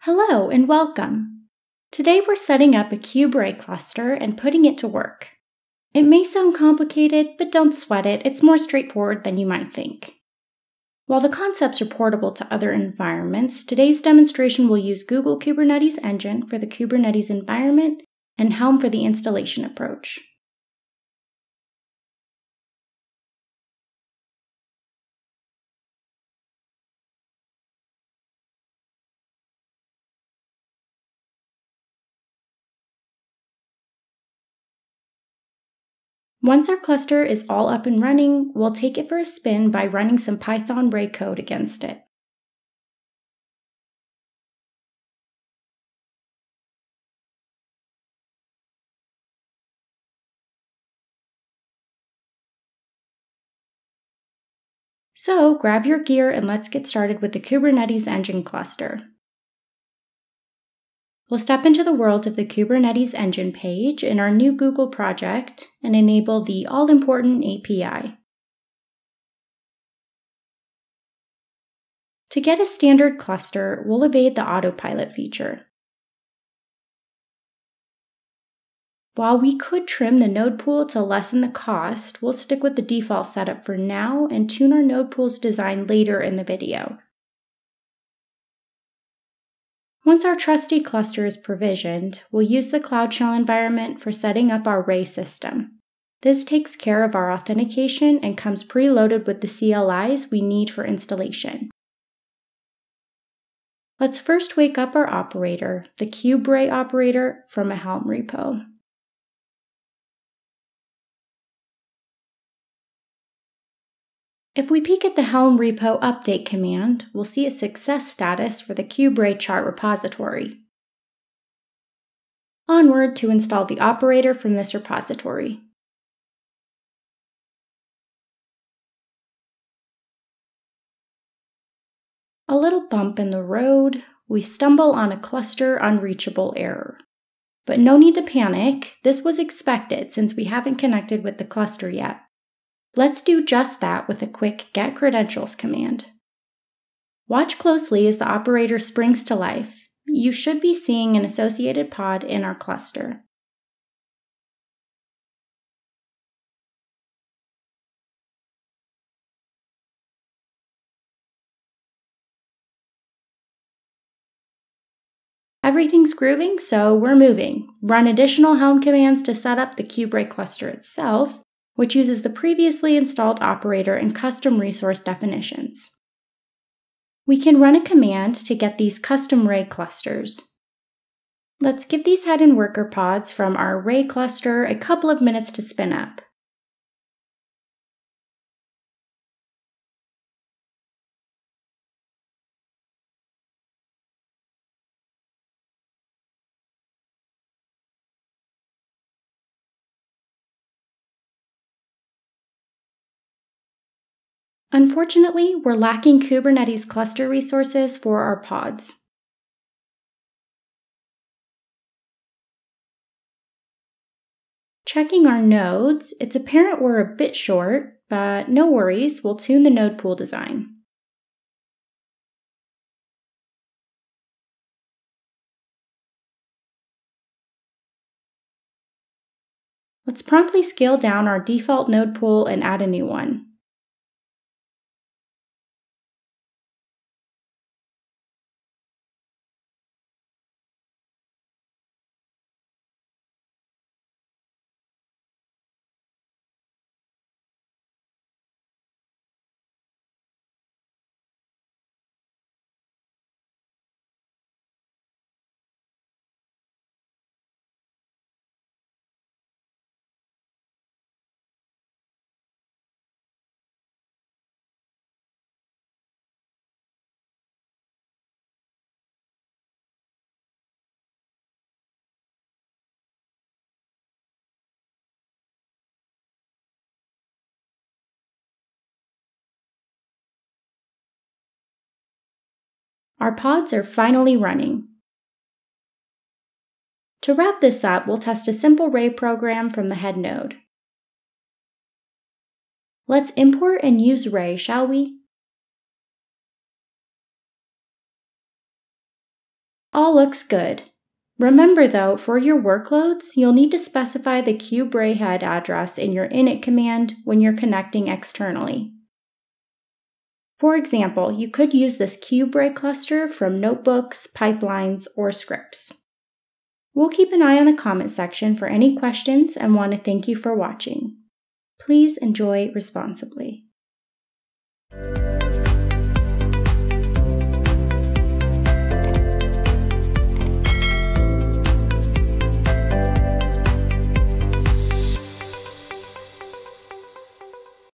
Hello and welcome. Today we're setting up a KubeRay cluster and putting it to work. It may sound complicated, but don't sweat it, it's more straightforward than you might think. While the concepts are portable to other environments, today's demonstration will use Google Kubernetes Engine for the Kubernetes environment and Helm for the installation approach. Once our cluster is all up and running, we'll take it for a spin by running some Python Ray code against it. So grab your gear and let's get started with the Kubernetes Engine cluster. We'll step into the world of the Kubernetes Engine page in our new Google project and enable the all-important API. To get a standard cluster, we'll evade the autopilot feature. While we could trim the node pool to lessen the cost, we'll stick with the default setup for now and tune our node pool's design later in the video. Once our trusty cluster is provisioned, we'll use the Cloud Shell environment for setting up our Ray system. This takes care of our authentication and comes preloaded with the CLIs we need for installation. Let's first wake up our operator, the KubeRay operator, from a Helm repo. If we peek at the Helm repo update command, we'll see a success status for the KubeRay chart repository. Onward to install the operator from this repository. A little bump in the road, we stumble on a cluster unreachable error. But no need to panic, this was expected since we haven't connected with the cluster yet. Let's do just that with a quick get credentials command. Watch closely as the operator springs to life. You should be seeing an associated pod in our cluster. Everything's grooving, so we're moving. Run additional Helm commands to set up the KubeRay cluster itself, which uses the previously installed operator and custom resource definitions. We can run a command to get these custom Ray clusters. Let's give these head and worker pods from our Ray cluster a couple of minutes to spin up. Unfortunately, we're lacking Kubernetes cluster resources for our pods. Checking our nodes, it's apparent we're a bit short, but no worries, we'll tune the node pool design. Let's promptly scale down our default node pool and add a new one. Our pods are finally running. To wrap this up, we'll test a simple Ray program from the head node. Let's import and use Ray, shall we? All looks good. Remember though, for your workloads, you'll need to specify the KubeRay head address in your init command when you're connecting externally. For example, you could use this KubeRay cluster from notebooks, pipelines, or scripts. We'll keep an eye on the comment section for any questions and want to thank you for watching. Please enjoy responsibly.